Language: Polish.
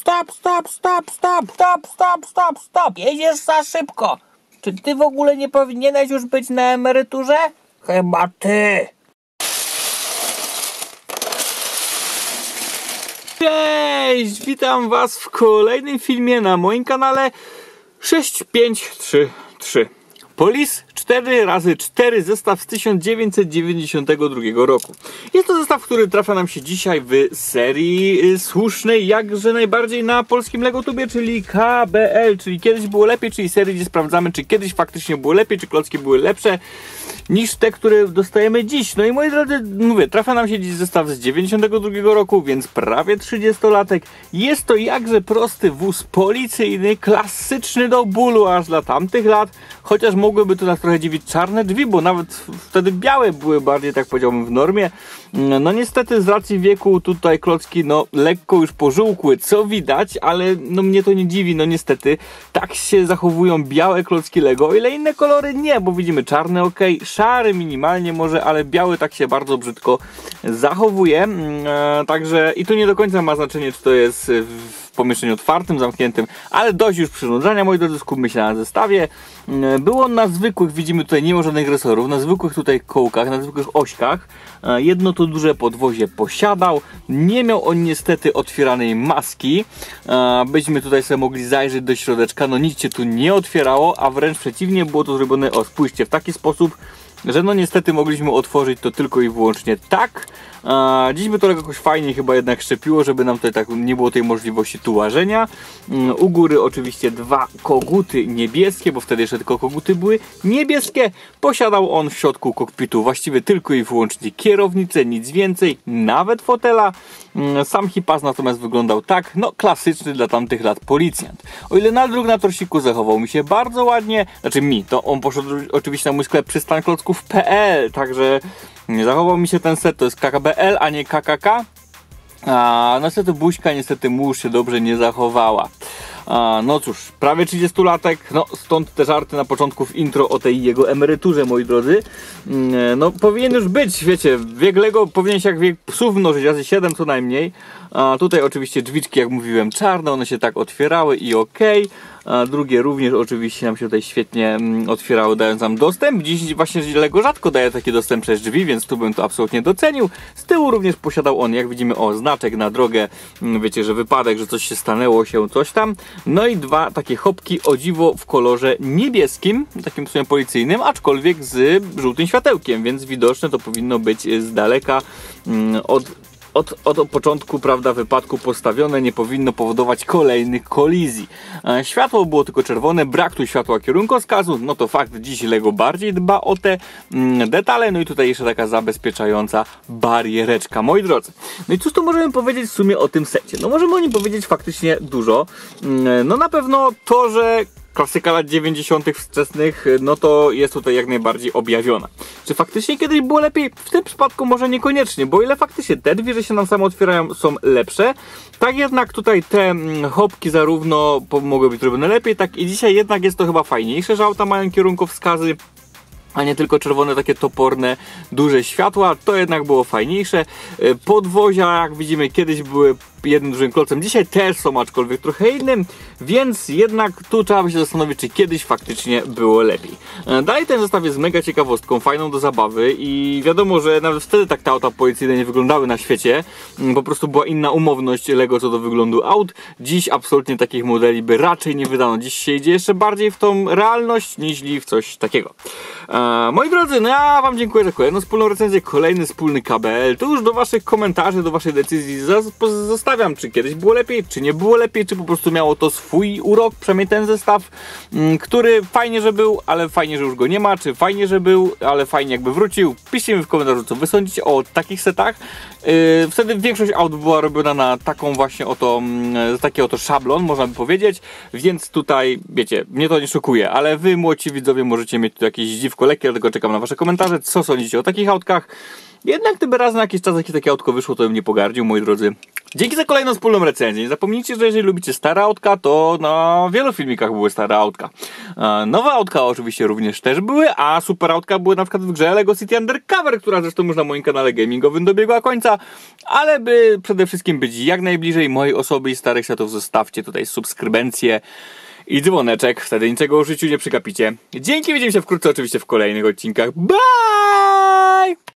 stop. Jedziesz za szybko. Czy ty w ogóle nie powinieneś już być na emeryturze? Chyba ty. Cześć, witam was w kolejnym filmie na moim kanale 6533. Police 4x4 zestaw z 1992 roku. Jest to zestaw, który trafia nam się dzisiaj w serii słusznej jakże najbardziej na polskim LegoTubie, czyli KBL, czyli kiedyś było lepiej, czyli serii, gdzie sprawdzamy, czy kiedyś faktycznie było lepiej, czy klocki były lepsze niż te, które dostajemy dziś. No i moi drodzy, mówię, trafia nam się dziś zestaw z 92 roku, więc prawie 30-latek. Jest to jakże prosty wóz policyjny, klasyczny do bólu aż dla tamtych lat, chociaż mogłyby tu nas trochę dziwić czarne drzwi, bo nawet wtedy białe były bardziej, tak powiedziałbym, w normie. No niestety z racji wieku tutaj klocki no lekko już pożółkły, co widać, ale no mnie to nie dziwi, no niestety tak się zachowują białe klocki Lego, o ile inne kolory nie, bo widzimy czarny ok, szary minimalnie może, ale biały tak się bardzo brzydko zachowuje, także i tu nie do końca ma znaczenie, czy to jest w pomieszczeniu otwartym, zamkniętym, ale dość już przynudzania, moi drodzy, skupmy się na zestawie. Był on na zwykłych, widzimy tutaj nie ma żadnych resorów, na zwykłych tutaj kołkach, na zwykłych ośkach. Jedno to duże podwozie posiadał, nie miał on niestety otwieranej maski. Byśmy tutaj sobie mogli zajrzeć do środeczka, no nic się tu nie otwierało, a wręcz przeciwnie, było to zrobione, o spójrzcie, w taki sposób, że no niestety mogliśmy otworzyć to tylko i wyłącznie tak. Dziś by to jakoś fajnie chyba jednak szczepiło, żeby nam tutaj tak nie było tej możliwości tułażenia. U góry oczywiście dwa koguty niebieskie, bo wtedy jeszcze tylko koguty były niebieskie. Posiadał on w środku kokpitu właściwie tylko i wyłącznie kierownicę, nic więcej, nawet fotela. Sam hipas natomiast wyglądał tak, no klasyczny dla tamtych lat policjant. O ile nadruk na torsiku zachował mi się bardzo ładnie, znaczy mi, to on poszedł oczywiście na mój sklep przystanklocków.pl, także zachował mi się ten set, to jest KKBL, a nie KKK. No niestety buźka, niestety mu się dobrze nie zachowała. No cóż, prawie 30-latek, no stąd te żarty na początku w intro o tej jego emeryturze, moi drodzy. No powinien już być, wiecie, wiek Lego powinien się jak wiek psów mnożyć, razy 7 co najmniej. Tutaj oczywiście drzwiczki, jak mówiłem, czarne, one się tak otwierały i okej. Drugie również oczywiście nam się tutaj świetnie otwierały, dając nam dostęp. Dziś właśnie Lego rzadko daje taki dostęp przez drzwi, więc tu bym to absolutnie docenił. Z tyłu również posiadał on, jak widzimy, o znaczek na drogę, wiecie, że wypadek, że coś się stanęło się, coś tam. No i dwa takie hopki, o dziwo, w kolorze niebieskim, takim w sumie policyjnym, aczkolwiek z żółtym światełkiem, więc widoczne to powinno być z daleka od początku, prawda, wypadku postawione, nie powinno powodować kolejnych kolizji. Światło było tylko czerwone, brak tu światła kierunkowskazu, no to fakt, dziś Lego bardziej dba o te detale, no i tutaj jeszcze taka zabezpieczająca bariereczka, moi drodzy. No i cóż tu możemy powiedzieć w sumie o tym secie? No możemy o nim powiedzieć faktycznie dużo. No na pewno to, że klasyka lat 90. wczesnych, no to jest tutaj jak najbardziej objawiona. Czy faktycznie kiedyś było lepiej? W tym przypadku może niekoniecznie, bo ile faktycznie te drzwi, że się nam samo otwierają, są lepsze, tak jednak tutaj te hopki zarówno mogły być robione lepiej, tak i dzisiaj jednak jest to chyba fajniejsze, że auta mają kierunkowskazy, a nie tylko czerwone, takie toporne, duże światła, to jednak było fajniejsze. Podwozia, jak widzimy, kiedyś były jednym dużym klocem, dzisiaj też są, aczkolwiek trochę innym, więc jednak tu trzeba by się zastanowić, czy kiedyś faktycznie było lepiej. Dalej ten zestaw jest mega ciekawostką, fajną do zabawy i wiadomo, że nawet wtedy tak te auta policyjne nie wyglądały na świecie, po prostu była inna umowność Lego co do wyglądu aut. Dziś absolutnie takich modeli by raczej nie wydano, dziś się idzie jeszcze bardziej w tą realność niż w coś takiego. Moi drodzy, no ja wam dziękuję za kolejną wspólną recenzję, kolejny wspólny KBL. Tu już do waszych komentarzy, do waszej decyzji zostawiam, czy kiedyś było lepiej, czy nie było lepiej, czy po prostu miało to swój urok, przynajmniej ten zestaw, który fajnie, że był, ale fajnie, że już go nie ma, czy fajnie, że był, ale fajnie jakby wrócił. Piszcie mi w komentarzu, co wy sądzicie o takich setach. Wtedy większość aut była robiona na taką właśnie oto, taki oto szablon, można by powiedzieć, więc tutaj, wiecie, mnie to nie szokuje, ale wy, młodzi widzowie, możecie mieć tu jakieś dziwko lekkie, dlatego czekam na wasze komentarze, co sądzicie o takich autkach. Jednak gdyby raz na jakiś czas jakieś takie autko wyszło, to bym nie pogardził, moi drodzy. Dzięki za kolejną wspólną recenzję. Nie zapomnijcie, że jeżeli lubicie stare autka, to na wielu filmikach były stare autka. Nowe autka oczywiście również też były, a super autka były na przykład w grze LEGO City Undercover, która zresztą już na moim kanale gamingowym dobiegła końca, ale by przede wszystkim być jak najbliżej mojej osoby i starych setów, zostawcie tutaj subskrybencję i dzwoneczek, wtedy niczego o życiu nie przykapicie. Dzięki, widzimy się wkrótce oczywiście w kolejnych odcinkach. Bye!